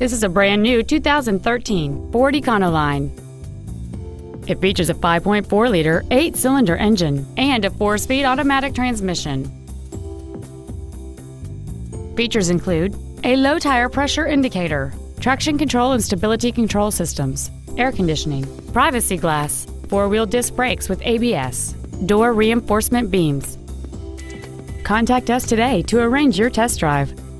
This is a brand new 2013 Ford Econoline. It features a 5.4-liter, 8-cylinder engine and a 4-speed automatic transmission. Features include a low tire pressure indicator, traction control and stability control systems, air conditioning, privacy glass, 4-wheel disc brakes with ABS, door reinforcement beams. Contact us today to arrange your test drive.